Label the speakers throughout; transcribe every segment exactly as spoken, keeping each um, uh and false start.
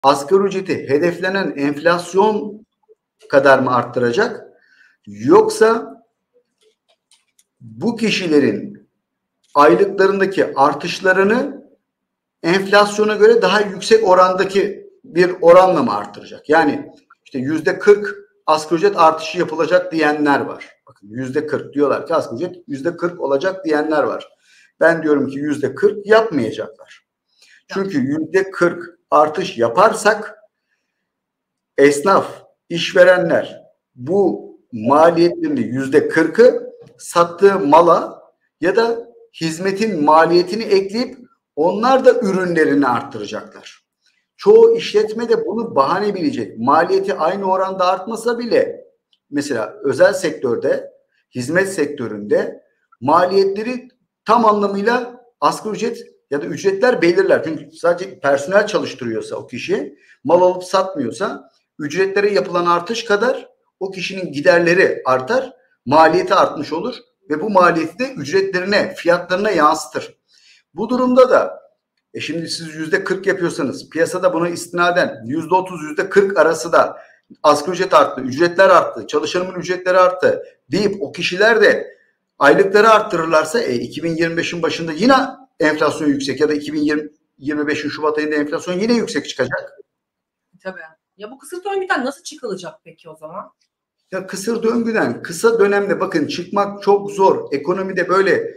Speaker 1: asgari ücreti hedeflenen enflasyon kadar mı arttıracak? Yoksa bu kişilerin aylıklarındaki artışlarını enflasyona göre daha yüksek orandaki bir oranla mı arttıracak? Yani işte yüzde kırk asgari ücret artışı yapılacak diyenler var. Bakın yüzde kırk diyorlar ki asgari ücret yüzde kırk olacak diyenler var. Ben diyorum ki yüzde kırk yapmayacaklar. Çünkü yüzde kırk artış yaparsak esnaf, işverenler bu maliyetlerini yüzde kırkı sattığı mala ya da hizmetin maliyetini ekleyip onlar da ürünlerini arttıracaklar. Çoğu işletme de bunu bahane bilecek. Maliyeti aynı oranda artmasa bile mesela özel sektörde, hizmet sektöründe maliyetleri tam anlamıyla asgari ücret ya da ücretler belirler. Çünkü sadece personel çalıştırıyorsa o kişi, mal alıp satmıyorsa ücretlere yapılan artış kadar o kişinin giderleri artar, maliyeti artmış olur ve bu maliyeti de ücretlerine, fiyatlarına yansıtır. Bu durumda da e şimdi siz yüzde kırk yapıyorsanız piyasada buna istinaden yüzde otuz yüzde kırk arası da asgari ücret arttı, ücretler arttı, çalışanın ücretleri arttı deyip o kişiler de aylıkları arttırırlarsa e, iki bin yirmi beşin başında yine enflasyon yüksek ya da iki bin yirmi beşin Şubat ayında enflasyon yine yüksek çıkacak.
Speaker 2: Tabii. Ya bu kısır döngüden nasıl çıkılacak peki o zaman?
Speaker 1: Ya kısır döngüden kısa dönemde bakın çıkmak çok zor. Ekonomide böyle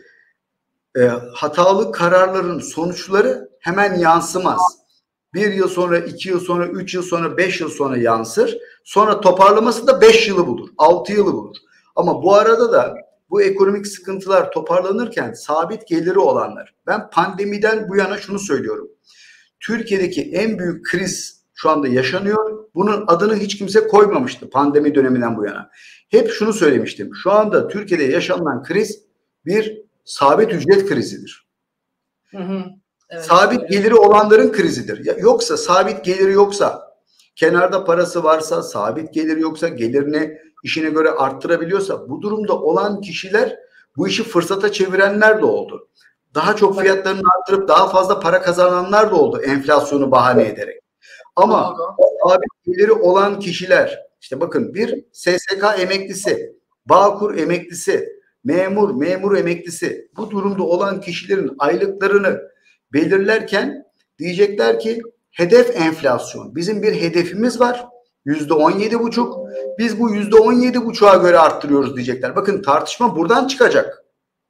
Speaker 1: e, hatalı kararların sonuçları hemen yansımaz. Bir yıl sonra, iki yıl sonra, üç yıl sonra, beş yıl sonra yansır. Sonra toparlaması da beş yılı bulur, altı yılı bulur. Ama bu arada da bu ekonomik sıkıntılar toparlanırken sabit geliri olanlar. Ben pandemiden bu yana şunu söylüyorum. Türkiye'deki en büyük kriz şu anda yaşanıyor. Bunun adını hiç kimse koymamıştı pandemi döneminden bu yana. Hep şunu söylemiştim. Şu anda Türkiye'de yaşanılan kriz bir sabit ücret krizidir.
Speaker 2: Hı hı. Evet,
Speaker 1: sabit
Speaker 2: evet.
Speaker 1: geliri olanların krizidir. Yoksa sabit geliri yoksa, kenarda parası varsa, sabit geliri yoksa, gelirini işine göre arttırabiliyorsa bu durumda olan kişiler bu işi fırsata çevirenler de oldu. Daha çok fiyatlarını arttırıp daha fazla para kazananlar da oldu enflasyonu bahane ederek. Ama sabit geliri olan kişiler işte bakın bir S S K emeklisi, Bağkur emeklisi, memur, memur emeklisi bu durumda olan kişilerin aylıklarını belirlerken diyecekler ki hedef enflasyon. Bizim bir hedefimiz var. Yüzde on yedi buçuk. Biz bu yüzde on yedi buçuğa göre arttırıyoruz diyecekler. Bakın tartışma buradan çıkacak.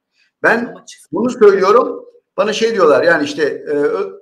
Speaker 1: Ben bunu söylüyorum. Bana şey diyorlar yani işte e,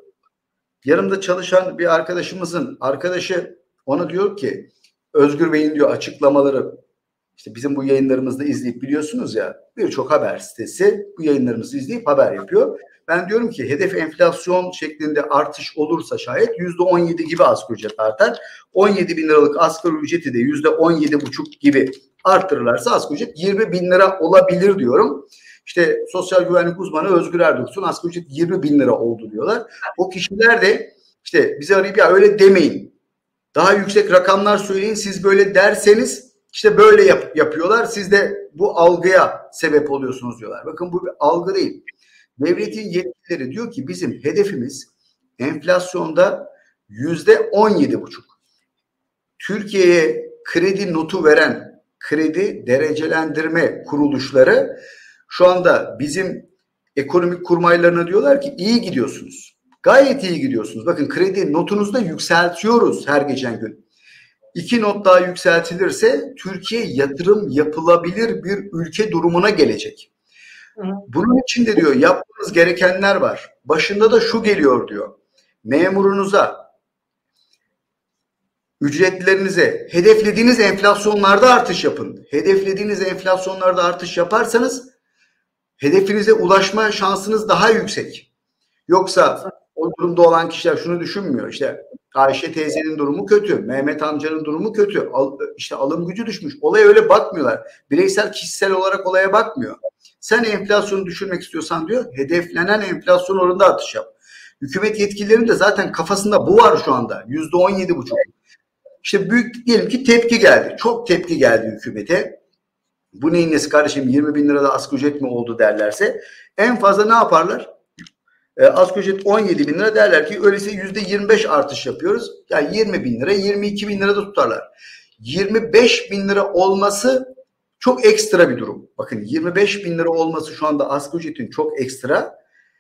Speaker 1: yanımda çalışan bir arkadaşımızın arkadaşı ona diyor ki Özgür Bey'in diyor açıklamaları işte bizim bu yayınlarımızda izleyip biliyorsunuz ya birçok haber sitesi bu yayınlarımızı izleyip haber yapıyor. Ben diyorum ki hedef enflasyon şeklinde artış olursa şayet yüzde on yedi gibi asgari ücret artar. on yedi bin liralık asgari ücreti de yüzde on yedi buçuk gibi arttırırlarsa asgari ücret yirmi bin lira olabilir diyorum. İşte sosyal güvenlik uzmanı Özgür Erdursun asgari ücret yirmi bin lira oldu diyorlar. O kişiler de işte bizi arayıp ya öyle demeyin. Daha yüksek rakamlar söyleyin siz böyle derseniz işte böyle yap, yapıyorlar. Siz de bu algıya sebep oluyorsunuz diyorlar. Bakın bu bir algı değil. Devletin yetkilileri diyor ki bizim hedefimiz enflasyonda yüzde on yedi buçuk. Türkiye'ye kredi notu veren kredi derecelendirme kuruluşları şu anda bizim ekonomik kurmaylarına diyorlar ki iyi gidiyorsunuz. Gayet iyi gidiyorsunuz. Bakın kredi notunuzu da yükseltiyoruz her geçen gün. İki not daha yükseltilirse Türkiye yatırım yapılabilir bir ülke durumuna gelecek. Bunun için de diyor yapmanız gerekenler var. Başında da şu geliyor diyor. Memurunuza, ücretlerinize hedeflediğiniz enflasyonlarda artış yapın. Hedeflediğiniz enflasyonlarda artış yaparsanız hedefinize ulaşma şansınız daha yüksek. Yoksa o durumda olan kişiler şunu düşünmüyor. İşte Ayşe teyzenin durumu kötü, Mehmet amcanın durumu kötü, al, işte alım gücü düşmüş. Olaya öyle bakmıyorlar. Bireysel, kişisel olarak olaya bakmıyor. Sen enflasyonu düşürmek istiyorsan diyor, hedeflenen enflasyon oranında artış yap. Hükümet yetkililerinin de zaten kafasında bu var şu anda. Yüzde on yedi buçuk. İşte büyük diyelim ki tepki geldi. Çok tepki geldi hükümete. Bu neyin nesi kardeşim yirmi bin lirada asgari ücret mi oldu derlerse en fazla ne yaparlar? E, asgari ücret on yedi bin lira, derler ki öyleyse yüzde yirmi beş artış yapıyoruz. Yani yirmi bin lira, yirmi iki bin lira da tutarlar. yirmi beş bin lira olması çok ekstra bir durum. Bakın yirmi beş bin lira olması şu anda asgari ücretin çok ekstra.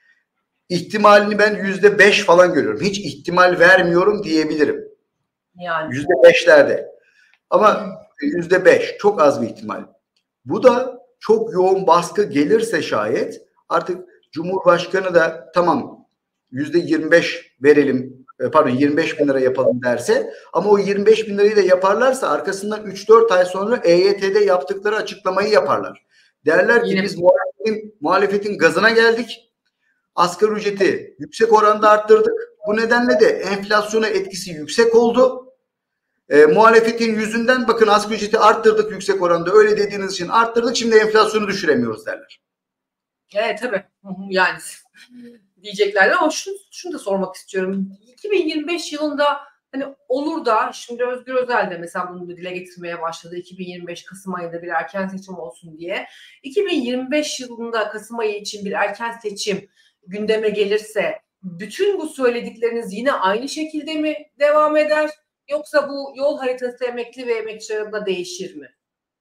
Speaker 1: İhtimalini ben yüzde beş falan görüyorum. Hiç ihtimal vermiyorum diyebilirim.
Speaker 2: Yani.
Speaker 1: Yüzde beşlerde. Ama yüzde beş çok az bir ihtimal. Bu da çok yoğun baskı gelirse şayet artık Cumhurbaşkanı da tamam yüzde yirmi beş verelim, pardon yirmi beş bin lira yapalım derse, ama o yirmi beş bin lirayı da yaparlarsa arkasından üç dört ay sonra E Y T'de yaptıkları açıklamayı yaparlar. Derler ki
Speaker 2: Yine.
Speaker 1: biz muhalefetin, muhalefetin gazına geldik. Asgari ücreti yüksek oranda arttırdık. Bu nedenle de enflasyona etkisi yüksek oldu. E, muhalefetin yüzünden bakın asgari ücreti arttırdık yüksek oranda. Öyle dediğiniz için arttırdık. Şimdi enflasyonu düşüremiyoruz derler.
Speaker 2: Evet tabii. Yani diyecekler ama şunu, şunu da sormak istiyorum. iki bin yirmi beş yılında hani olur da şimdi Özgür Özel de mesela bunu da dile getirmeye başladı. iki bin yirmi beş Kasım ayında bir erken seçim olsun diye. iki bin yirmi beş yılında Kasım ayı için bir erken seçim gündeme gelirse bütün bu söyledikleriniz yine aynı şekilde mi devam eder? Yoksa bu yol haritası emekli ve emekçi arasında değişir mi?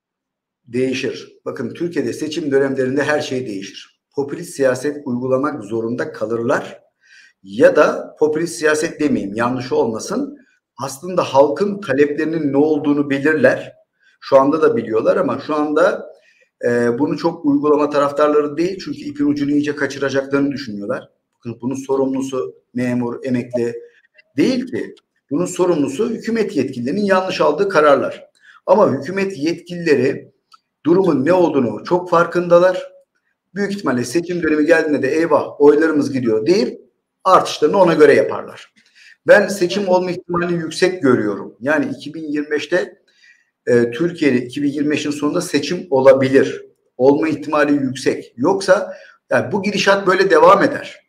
Speaker 1: Değişir. Bakın Türkiye'de seçim dönemlerinde her şey değişir. Popülist siyaset uygulamak zorunda kalırlar. Ya da popülist siyaset demeyeyim, yanlış olmasın. Aslında halkın taleplerinin ne olduğunu bilirler. Şu anda da biliyorlar ama şu anda e, bunu çok uygulama taraftarları değil. Çünkü ipin ucunu iyice kaçıracaklarını düşünüyorlar. Bakın bunun sorumlusu memur, emekli değil ki. Bunun sorumlusu hükümet yetkililerinin yanlış aldığı kararlar. Ama hükümet yetkilileri durumun ne olduğunu çok farkındalar. Büyük ihtimalle seçim dönemi geldiğinde de eyvah oylarımız gidiyor deyip artışlarını ona göre yaparlar. Ben seçim olma ihtimalini yüksek görüyorum. Yani iki bin yirmi beşte e, Türkiye'de iki bin yirmi beşin sonunda seçim olabilir. Olma ihtimali yüksek. Yoksa yani bu gidişat böyle devam eder.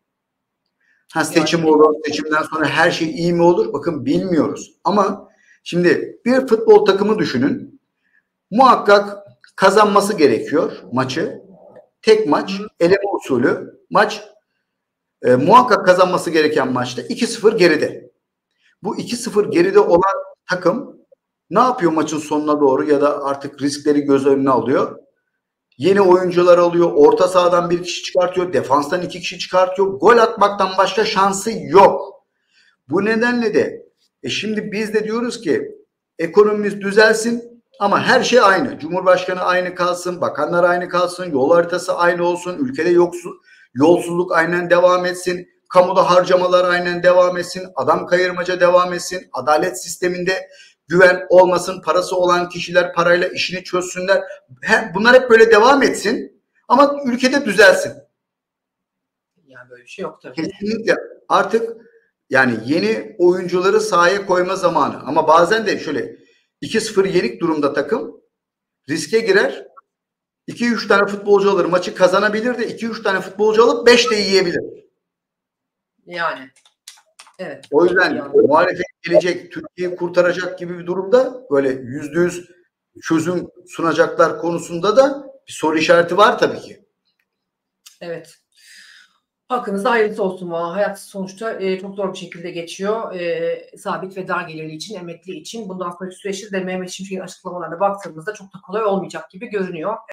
Speaker 1: Ha, seçim olur, seçimden sonra her şey iyi mi olur? Bakın bilmiyoruz. Ama şimdi bir futbol takımı düşünün. Muhakkak kazanması gerekiyor maçı. Tek maç, eleme usulü. Maç e, muhakkak kazanması gereken maçta iki sıfır geride. Bu iki sıfır geride olan takım ne yapıyor maçın sonuna doğru ya da artık riskleri göz önüne alıyor? Yeni oyuncular alıyor, orta sahadan bir kişi çıkartıyor, defanstan iki kişi çıkartıyor. Gol atmaktan başka şansı yok. Bu nedenle de e şimdi biz de diyoruz ki ekonomimiz düzelsin ama her şey aynı. Cumhurbaşkanı aynı kalsın, bakanlar aynı kalsın, yol haritası aynı olsun, ülkede yoksul, yolsuzluk aynen devam etsin, kamuda harcamalar aynen devam etsin, adam kayırmaca devam etsin, adalet sisteminde güven olmasın, parası olan kişiler parayla işini çözsünler. Bunlar hep böyle devam etsin ama ülkede düzelsin.
Speaker 2: Yani böyle bir şey yok tabii.
Speaker 1: Kesinlikle artık yani yeni oyuncuları sahaya koyma zamanı. Ama bazen de şöyle iki sıfır yenik durumda takım riske girer. iki üç tane futbolcu alır, maçı kazanabilir de iki üç tane futbolcu alıp beş de yiyebilir.
Speaker 2: Yani. Evet.
Speaker 1: O yüzden yani muhalefet gelecek, Türkiye'yi kurtaracak gibi bir durumda böyle yüzde yüz çözüm sunacaklar konusunda da bir soru işareti var tabii ki.
Speaker 2: Evet. Hakkınızda hayırlısı olsun. Hayat sonuçta e, çok zor bir şekilde geçiyor. E, sabit ve dar gelirli için, emekli için. Bundan sonraki süreçte de Mehmet Şimşek'in açıklamalarına baktığımızda çok da kolay olmayacak gibi görünüyor.